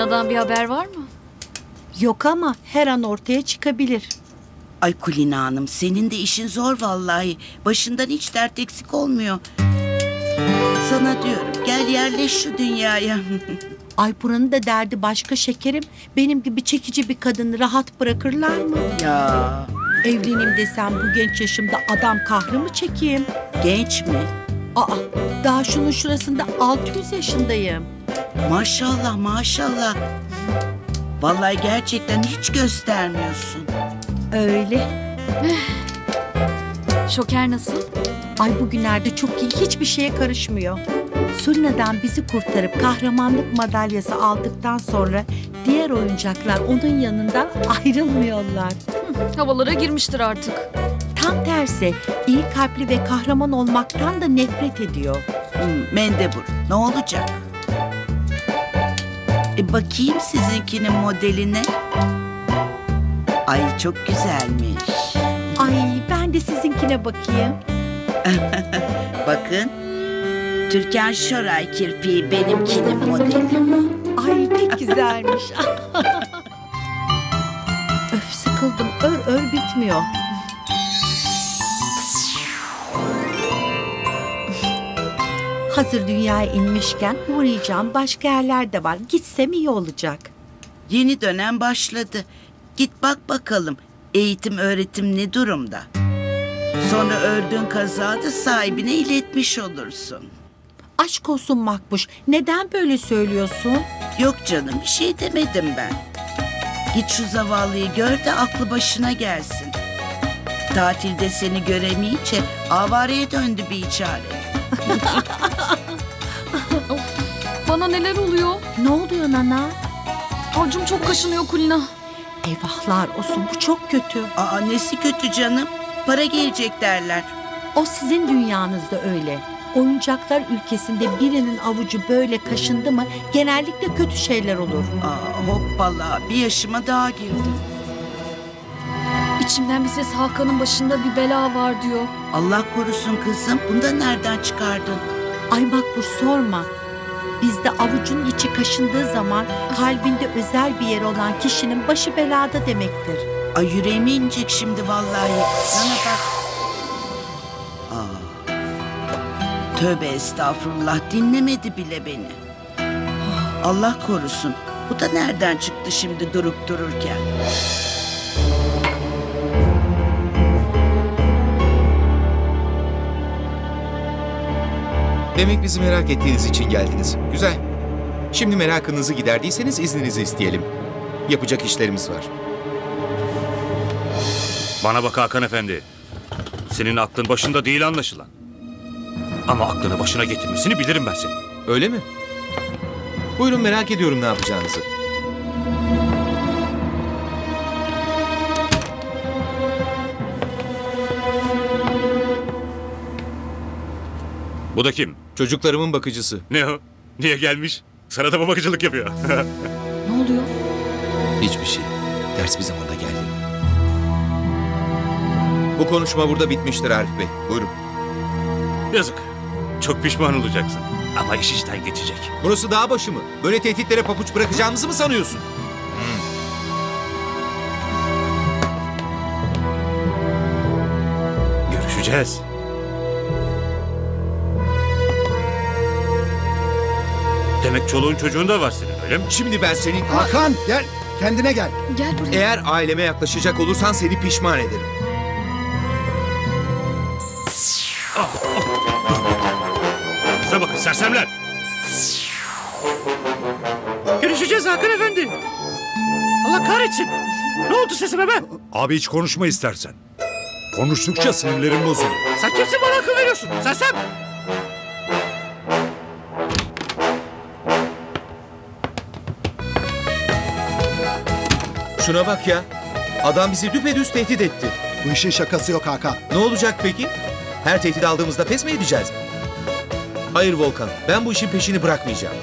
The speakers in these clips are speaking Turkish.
Kulina'dan bir haber var mı? Yok ama her an ortaya çıkabilir. Ay Kulina Hanım, senin de işin zor vallahi. Başından hiç dert eksik olmuyor. Sana diyorum, gel yerleş şu dünyaya. Ay buranın da derdi başka şekerim. Benim gibi çekici bir kadını rahat bırakırlar mı? Ya Evleneyim desem bu genç yaşımda adam kahrı mı çekeyim? genç mi? Aa, daha şunun şurasında 600 yaşındayım. Maşallah maşallah. Vallahi gerçekten hiç göstermiyorsun. Öyle. Şoker nasıl? Ay bugünlerde çok iyi, hiçbir şeye karışmıyor. Sulina'dan bizi kurtarıp kahramanlık madalyası aldıktan sonra diğer oyuncaklar onun yanından ayrılmıyorlar. Havalara girmiştir artık. Tam tersi, iyi kalpli ve kahraman olmaktan da nefret ediyor. Mendebur, ne olacak? Bakayım sizinkinin modeline. Ay çok güzelmiş. Ay ben de sizinkine bakayım. Bakın, Türkan Şoray kirpiği benimkinin modeli. Ay pek güzelmiş. Öf sıkıldım, ör bitmiyor. Hazır dünyaya inmişken uğrayacağım başka yerler de var. Gitsem iyi olacak. Yeni dönem başladı. Git bak bakalım, eğitim öğretim ne durumda? Sonra ördüğün kazağı da sahibine iletmiş olursun. Aşk olsun Makbuş, neden böyle söylüyorsun? Yok canım, bir şey demedim ben. Git şu zavallıyı gör de aklı başına gelsin. Tatilde seni göremeyince avareye döndü bir çare. Bana neler oluyor? Ne oluyor nana? Avcum çok kaşınıyor Kulina. Eyvahlar olsun, bu çok kötü. Aa, nesi kötü canım? Para gelecek derler. O sizin dünyanızda öyle. Oyuncaklar ülkesinde birinin avucu böyle kaşındı mı genellikle kötü şeyler olur. Aa, hoppala, bir yaşıma daha girdim. İçimden bir ses Hakan'ın başında bir bela var diyor. Allah korusun kızım, bunu da nereden çıkardın? Ay Makbuş sorma. Bizde avucun içi kaşındığı zaman kalbinde özel bir yer olan kişinin başı belada demektir. Ay yüreğime inecek şimdi vallahi. Nana bak. Aa, tövbe estağfurullah, dinlemedi bile beni. Allah korusun. Bu da nereden çıktı şimdi durup dururken? Demek bizi merak ettiğiniz için geldiniz. Güzel. Şimdi merakınızı giderdiyseniz izninizi isteyelim. Yapacak işlerimiz var. Bana bak Hakan Efendi. Senin aklın başında değil anlaşılan. Ama aklını başına getirmesini bilirim ben senin. Öyle mi? Buyurun, merak ediyorum ne yapacağınızı. Bu da kim? Çocuklarımın bakıcısı. Ne o? Niye gelmiş? Sana da mı bakıcılık yapıyor? Ne oluyor? Hiçbir şey. Ters bir zamanda geldi. Bu konuşma burada bitmiştir Arif Bey. Buyurun. Yazık. Çok pişman olacaksın. Ama iş işten geçecek. Burası dağ başı mı? Böyle tehditlere papuç bırakacağımızı mı sanıyorsun? Görüşeceğiz. Demek çoluğun çocuğun da var senin, öyle mi? Şimdi ben senin... Hakan gel, kendine gel. Gel buraya. Eğer aileme yaklaşacak olursan seni pişman ederim. Size bakın sersemler. Görüşeceğiz Hakan Efendi. Allah kahretsin. Ne oldu sesime be? Abi hiç konuşma istersen. Konuştukça sinirlerim bozuluyor. Sen kimsin bana akıl veriyorsun? Sersem. Şuna bak ya. Adam bizi düpedüz tehdit etti. Bu işin şakası yok Hakan. Ne olacak peki? Her tehdit aldığımızda pes mi edeceğiz? Hayır Volkan, ben bu işin peşini bırakmayacağım.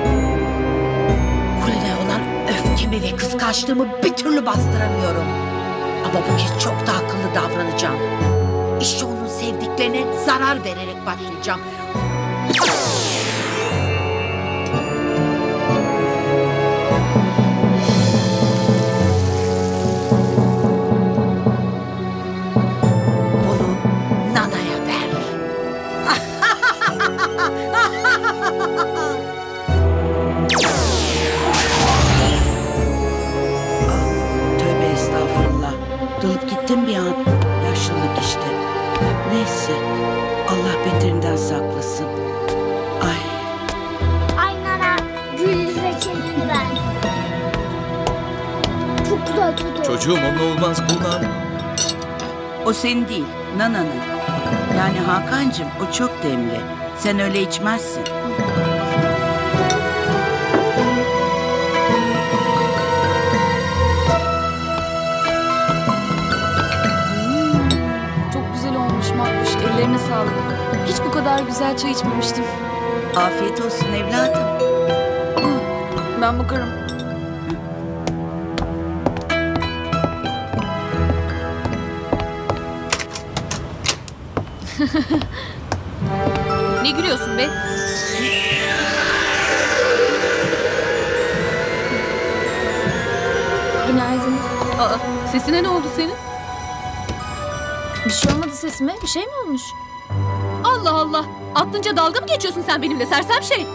Kulina'ya olan öfkemi ve kıskançlığımı bir türlü bastıramıyorum. Ama bu kez çok da akıllı davranacağım. İşte onun sevdiklerine zarar vererek başlayacağım. Bunu Nana'ya ver. Tövbe estağfurullah. Dalıp gittim bir an. Yaşlılık işte. Neyse. Allah beterinden saklasın. Ay. Ay nana, gül reçelini ver. Çok güzel tadı. Çocuğum onunla olmaz kullan. O senin değil. Nana'nın. Yani Hakan'cığım o çok demli. Sen öyle içmezsin. Çok güzel olmuş Makbuş. Ellerine sağlık. Hiç bu kadar güzel çay içmemiştim. Afiyet olsun evladım. Ben bakarım. Ne gülüyorsun be? Günaydın. Aa, sesine ne oldu senin? Bir şey olmadı sesime. Bir şey mi olmuş? Allah Allah. Aklınca dalga mı geçiyorsun sen benimle sersem şey?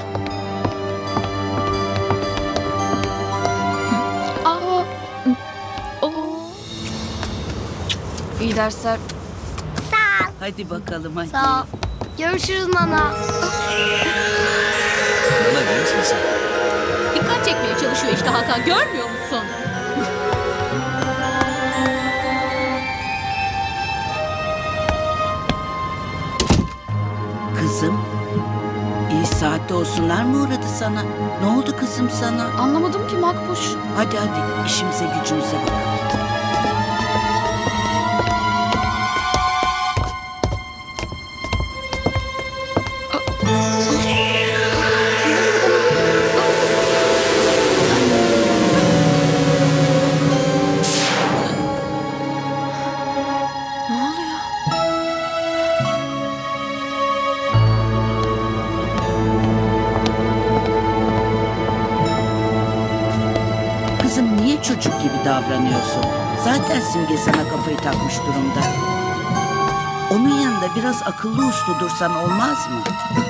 Aa. Oo. İyi dersler. Hadi bakalım hadi. Sağ ol. Görüşürüz nana. Nana iyi misin sen? Dikkat çekmeye çalışıyor işte Hakan. Görmüyor musun? Kızım. İyi saatte olsunlar mı uğradı sana? Ne oldu kızım sana? Anlamadım ki Makbuş. Hadi hadi işimize gücümüze bakalım. Ne oluyor? Kızım niye çocuk gibi davranıyorsun? Zaten Simge sana kafayı takmış durumda. Onun yanında biraz akıllı uslu dursan olmaz mı?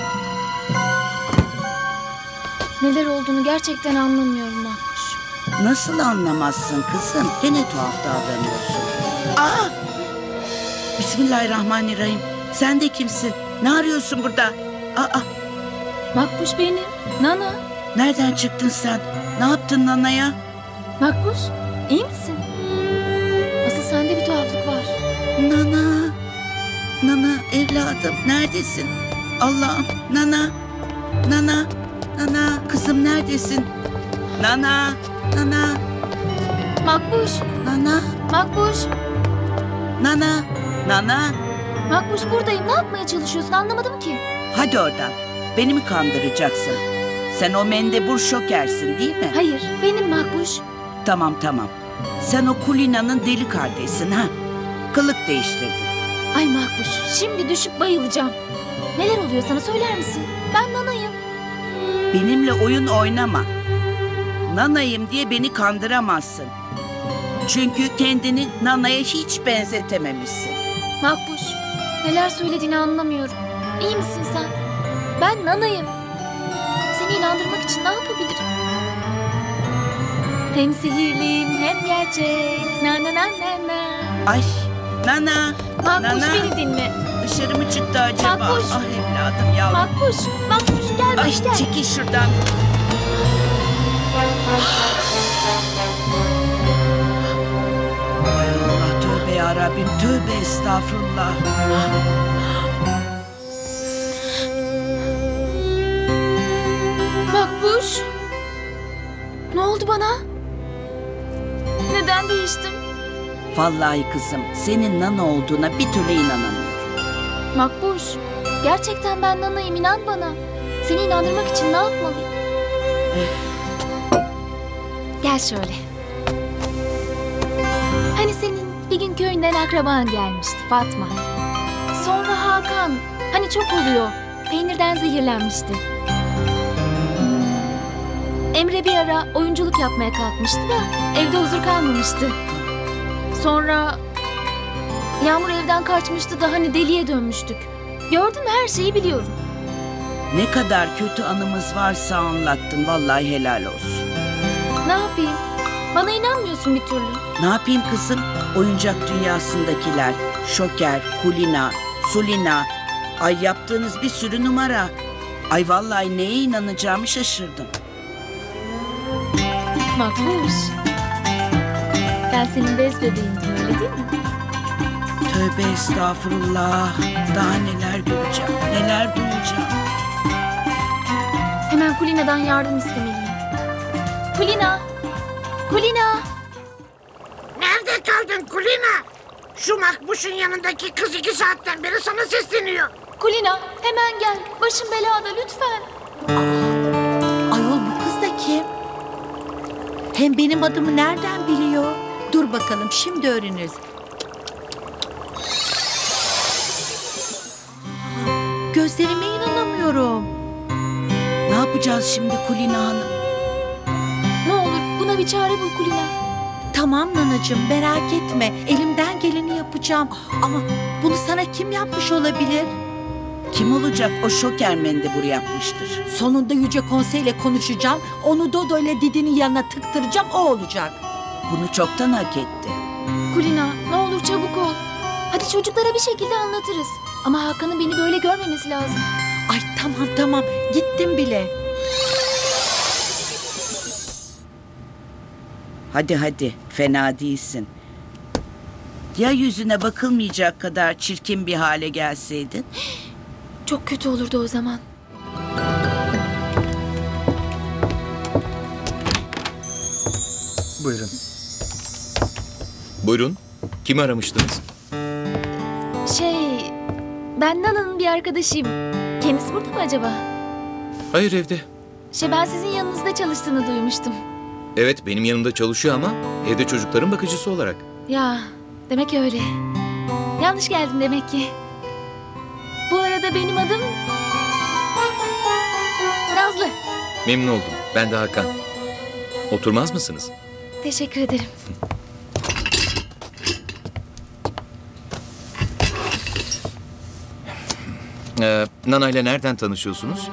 Neler olduğunu gerçekten anlamıyorum Makbuş. Nasıl anlamazsın kızım? Gene tuhaf davranıyorsun. Aa! Bismillahirrahmanirrahim. Sen de kimsin? Ne arıyorsun burada? Aa! Makbuş benim. Nana. Nereden çıktın sen? Ne yaptın Nana'ya? Makbuş, iyi misin? Asıl sende bir tuhaflık var. Nana! Nana evladım neredesin? Allah'ım Nana! Nana! Nana! Kızım neredesin? Nana! Nana! Makbuş, Nana! Makbuş. Nana! Nana! Makbuş buradayım. Ne yapmaya çalışıyorsun anlamadım ki. Hadi oradan. Beni mi kandıracaksın? Sen o mendebur şokersin değil mi? Hayır, benim Makbuş. Tamam tamam. Sen o Kulina'nın deli kardeşsin ha? Kılık değiştirdin. Ay Makbuş, şimdi düşüp bayılacağım. Neler oluyor sana söyler misin? Ben Nana'yım. Benimle oyun oynama. Nana'yım diye beni kandıramazsın. Çünkü kendini Nana'ya hiç benzetememişsin. Makbuş, neler söylediğini anlamıyorum. İyi misin sen? Ben Nana'yım. Seni inandırmak için ne yapabilirim? Hem sihirliyim hem gerçek. Na na na na na. Ay Nana! Makbuş Nana! beni dinle. Dışarı mı çıktı acaba? Makbuş! Ah evladım yavrum. Makbuş, Makbuş gel Ay gel. çekil şuradan. Ay Allah tövbe yarabbim tövbe estağfurullah. Makbuş. Ne oldu bana? Neden değiştim? Vallahi kızım senin Nana olduğuna bir türlü inanamıyorum. Makbuş, gerçekten ben Nana'yım, inan bana. Seni inandırmak için ne yapmalıyım? Gel şöyle. Hani senin Bir gün köyünden akraban gelmişti, Fatma. Sonra Hakan, hani çok oluyor, peynirden zehirlenmişti. Emre bir ara oyunculuk yapmaya kalkmıştı da evde huzur kalmamıştı. Sonra Yağmur evden kaçmıştı da hani deliye dönmüştük. Gördün mü, her şeyi biliyorum. Ne kadar kötü anımız varsa anlattın. Vallahi helal olsun. Ne yapayım? Bana inanmıyorsun bir türlü. Ne yapayım kızım? Oyuncak dünyasındakiler, Şoker, Kulina, Sulina. Ay yaptığınız bir sürü numara. Ay vallahi neye inanacağımı şaşırdım. Makbuş. Ben senin bez bebeğindim, öyle değil mi? Tövbe estağfurullah. Daha neler göreceğim, neler duyacağım. Hemen Kulina'dan yardım istemeliyim. Kulina! Kulina! Nerede kaldın Kulina? Şu Makbuş'un yanındaki kız 2 saatten beri sana sesleniyor. Kulina, hemen gel. Başım belada, lütfen. Ayol bu kız da kim? Hem benim adımı nereden biliyor? Dur bakalım şimdi öğreniriz. Gözlerime inanamıyorum. Ne yapacağız şimdi Kulina Hanım? Ne olur buna bir çare bul Kulina. Tamam nanacığım merak etme. Elimden geleni yapacağım. Ama bunu sana kim yapmış olabilir? Kim olacak? O Şoker mendebur yapmıştır. Sonunda Yüce Konsey'le konuşacağım. Onu Dodo ile Didi'nin yanına tıktıracağım. O olacak. Bunu çoktan hak etti. Kulina, ne olur çabuk ol. Hadi çocuklara bir şekilde anlatırız. Ama Hakan'ın beni böyle görmemesi lazım. Ay tamam gittim bile. Hadi fena değilsin. Ya yüzüne bakılmayacak kadar çirkin bir hale gelseydin? Çok kötü olurdu o zaman. Buyurun. Buyurun. Kimi aramıştınız? Ben Nana'nın bir arkadaşıyım. Kendisi burada mı acaba? Hayır, evde. Ben sizin yanınızda çalıştığını duymuştum. Evet, benim yanımda çalışıyor ama evde çocukların bakıcısı olarak. Ya, demek öyle. Yanlış geldim demek ki. Bu arada benim adım... Nazlı. Memnun oldum. Ben de Hakan. Oturmaz mısınız? Teşekkür ederim. Nana ile nereden tanışıyorsunuz?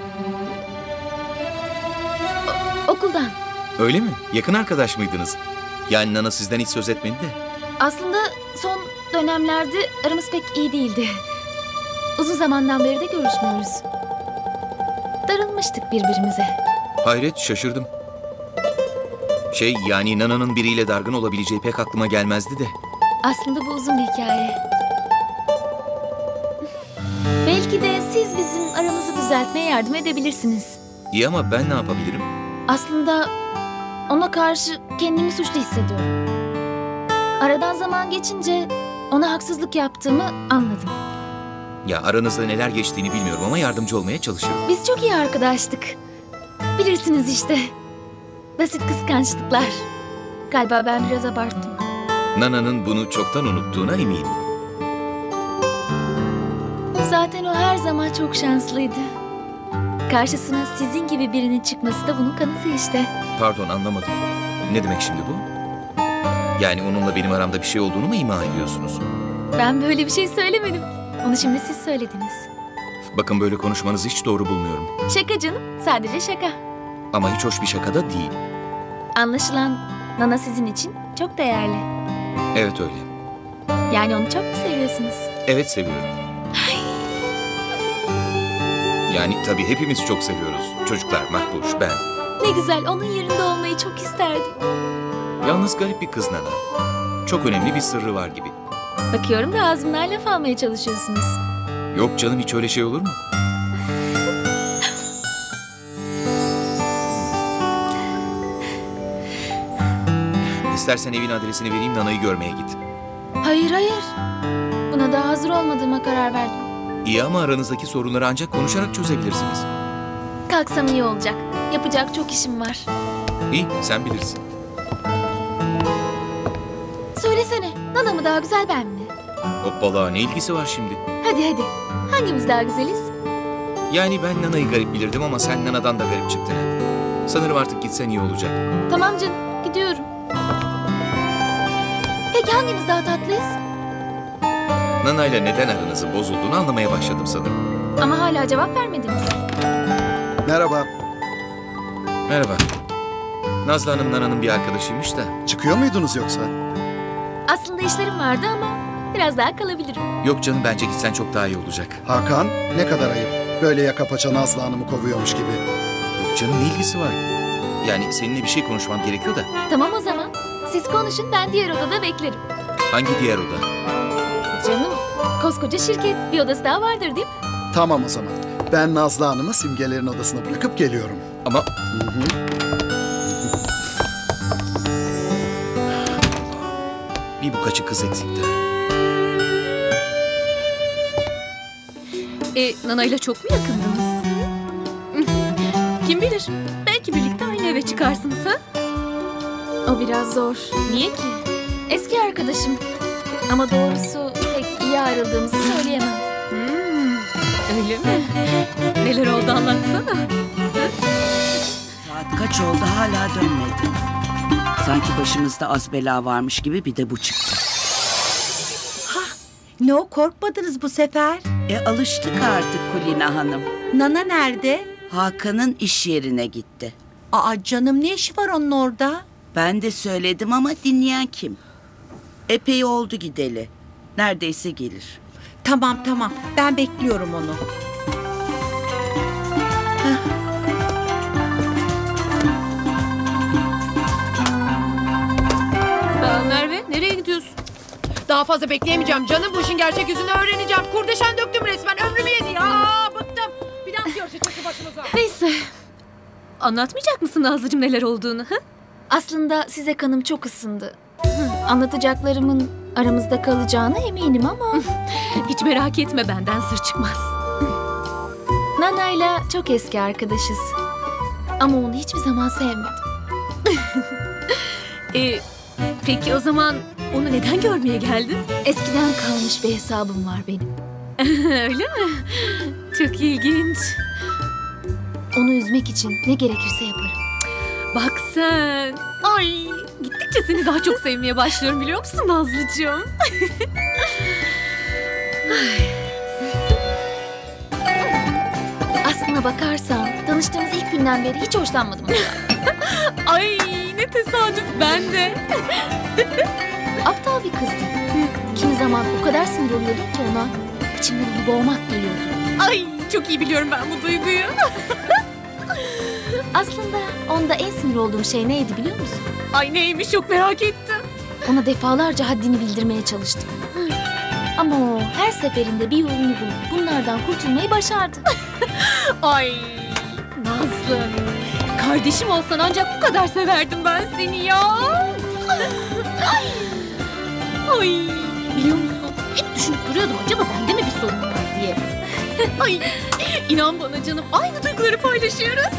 Okuldan. Öyle mi? Yakın arkadaş mıydınız? Yani Nana sizden hiç söz etmedi de. Aslında son dönemlerde aramız pek iyi değildi. Uzun zamandan beri de görüşmüyoruz. Darılmıştık birbirimize. Hayret, şaşırdım. Yani Nana'nın biriyle dargın olabileceği pek aklıma gelmezdi de. Aslında bu uzun bir hikaye. Belki de siz bizim aramızı düzeltmeye yardım edebilirsiniz. İyi ama ben ne yapabilirim? Aslında ona karşı kendimi suçlu hissediyorum. Aradan zaman geçince ona haksızlık yaptığımı anladım. Ya aranızda neler geçtiğini bilmiyorum ama yardımcı olmaya çalışırım. Biz çok iyi arkadaştık. Bilirsiniz işte. Basit kıskançlıklar. Galiba ben biraz abarttım. Nana'nın bunu çoktan unuttuğuna eminim. Zaten o her zaman çok şanslıydı. Karşısına sizin gibi birinin çıkması da bunun kanıtı işte. Pardon, anlamadım. Ne demek şimdi bu? Yani onunla benim aramda bir şey olduğunu mu ima ediyorsunuz? Ben böyle bir şey söylemedim. Onu şimdi siz söylediniz. Bakın, böyle konuşmanızı hiç doğru bulmuyorum. Şaka canım, sadece şaka. Ama hiç hoş bir şaka da değil. Anlaşılan Nana sizin için çok değerli. Evet öyle. Yani onu çok mu seviyorsunuz? Evet, seviyorum. Yani tabii hepimiz çok seviyoruz. Çocuklar, Makbuş, ben. Ne güzel, onun yerinde olmayı çok isterdim. Yalnız garip bir kız Nana. Çok önemli bir sırrı var gibi. Bakıyorum da ağzımdan laf almaya çalışıyorsunuz. Yok canım, hiç öyle şey olur mu? İstersen evin adresini vereyim, Nana'yı görmeye git. Hayır. Buna daha hazır olmadığıma karar verdim. İyi ama aranızdaki sorunları ancak konuşarak çözebilirsiniz. Kalksam iyi olacak. Yapacak çok işim var. İyi, sen bilirsin. Söylesene, ne Nana mı daha güzel ben mi? Hoppala, ne ilgisi var şimdi? Hadi. Hangimiz daha güzeliz? Yani ben Nana'yı garip bilirdim ama sen Nana'dan da garip çıktın. Ha. Sanırım artık gitsen iyi olacak. Tamam canım, gidiyorum. Peki hangimiz daha tatlıyız? Nana'yla neden aranızın bozulduğunu anlamaya başladım sanırım. Ama hala cevap vermediniz. Merhaba. Merhaba. Nazlı Hanım Nana'nın bir arkadaşıymış da. Çıkıyor muydunuz yoksa? Aslında işlerim vardı ama biraz daha kalabilirim. Yok canım, bence gitsen çok daha iyi olacak. Hakan, ne kadar ayıp. Böyle yaka paça Nazlı Hanım'ı kovuyormuş gibi. Yok canım, ne ilgisi var? Yani seninle bir şey konuşmam gerekiyor da. Tamam o zaman. Siz konuşun, ben diğer odada beklerim. Hangi diğer oda? Canım, koskoca şirket. Bir odası daha vardır değil mi? Tamam o zaman. Ben Nazlı Hanım'ı Simgelerin odasına bırakıp geliyorum. Ama bir bu kaçı kız eksikti. Nana ile çok mu yakındınız? Kim bilir? Belki birlikte aynı eve çıkarsınız ha? O biraz zor. Niye ki? Eski arkadaşım. Ama doğrusu pek iyi ayrıldığımızı söyleyemem. Öyle mi? Neler oldu anlatsana. Saat kaç oldu hala dönmedi. Sanki başımızda az bela varmış gibi bir de bu çıktı. Ne o, korkmadınız bu sefer? Alıştık artık Kulina Hanım. Nana nerede? Hakan'ın iş yerine gitti. Aa canım, ne işi var onun orada? Ben de söyledim ama dinleyen kim? Epey oldu gideli. Neredeyse gelir. Tamam ben bekliyorum onu. Merve, nereye gidiyorsun? Daha fazla bekleyemeyeceğim canım. Bu işin gerçek yüzünü öğreneceğim. Kurdeşen döktüm resmen. Ömrümü yedi ya. Bıktım. Bir daha diyor çıktı başımıza. Neyse. Anlatmayacak mısın Nazlıcığım neler olduğunu? Ha? Aslında size kanım çok ısındı. Anlatacaklarımın aramızda kalacağına eminim ama... Hiç merak etme, benden sır çıkmaz. Nana'yla çok eski arkadaşız. Ama onu hiçbir zaman sevmedim. Peki o zaman onu neden görmeye geldin? Eskiden kalmış bir hesabım var benim. Öyle mi? Çok ilginç. Onu üzmek için ne gerekirse yaparım. Bak sen. Ay, gittikçe seni daha çok sevmeye başlıyorum biliyor musun Nazlıcığım? Aslına bakarsan tanıştığımız ilk günden beri hiç hoşlanmadım. Ay ne tesadüf, ben de. Aptal bir kızdım. Kimi zaman o kadar sinir oluyordum ki ona içimden onu boğmak geliyordu. Ay çok iyi biliyorum ben bu duyguyu. Aslında onda en sinir olduğum şey neydi biliyor musun? Ay neymiş, çok merak ettim. Ona defalarca haddini bildirmeye çalıştım. Ama o her seferinde bir yolunu bulup bunlardan kurtulmayı başardı. Ay Nazlı, kardeşim olsan ancak bu kadar severdim ben seni ya. Ay biliyor musun, hep düşünüp duruyordum acaba bende mi bir sorun var diye. Ay inan bana canım, aynı duyguları paylaşıyoruz.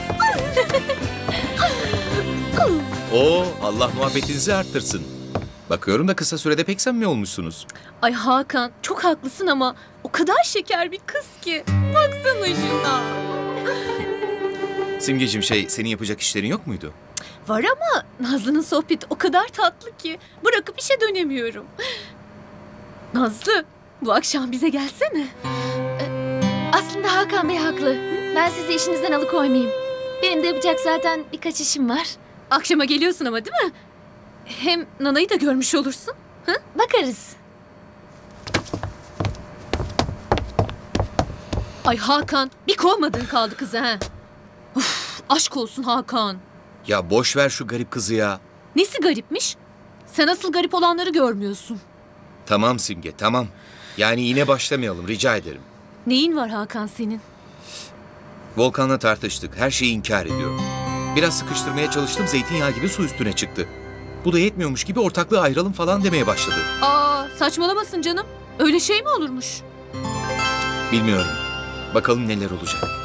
Oo, Allah muhabbetinizi arttırsın. Bakıyorum da kısa sürede pek samimi olmuşsunuz. Ay Hakan, çok haklısın ama o kadar şeker bir kız ki. Baksana şuna. Simgeciğim, senin yapacak işlerin yok muydu? Var ama Nazlı'nın sohbeti o kadar tatlı ki bırakıp işe dönemiyorum. Nazlı, bu akşam bize gelsene. Aslında Hakan Bey haklı. Ben sizi işinizden alıkoymayayım. Benim de yapacak zaten birkaç işim var. Akşama geliyorsun ama değil mi? Hem Nana'yı da görmüş olursun. Hı? Bakarız. Ay Hakan, bir kovmadığın kaldı kızı ha. Uf, aşk olsun Hakan. Ya boş ver şu garip kızı ya. Nesi garipmiş? Sen asıl garip olanları görmüyorsun. Tamam Simge, tamam. Yani yine başlamayalım, rica ederim. Neyin var Hakan senin? Volkan'la tartıştık, her şeyi inkar ediyor. Biraz sıkıştırmaya çalıştım, zeytinyağı gibi su üstüne çıktı. Bu da yetmiyormuş gibi ortaklığı ayıralım falan demeye başladı. Aa, saçmalamasın canım. Öyle şey mi olurmuş? Bilmiyorum. Bakalım neler olacak.